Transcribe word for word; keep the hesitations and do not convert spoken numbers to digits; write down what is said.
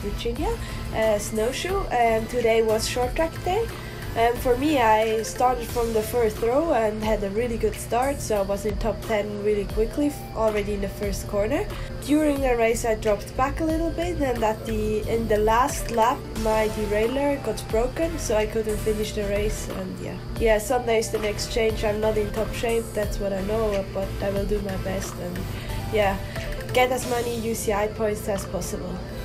Virginia, uh, Snowshoe, and today was short track day. And for me, I started from the first row and had a really good start, so I was in top ten really quickly, already in the first corner. During the race I dropped back a little bit, and at the in the last lap my derailleur got broken, so I couldn't finish the race. And yeah, yeah, Sunday is the next change. I'm not in top shape, that's what I know, but I will do my best and yeah, get as many U C I points as possible.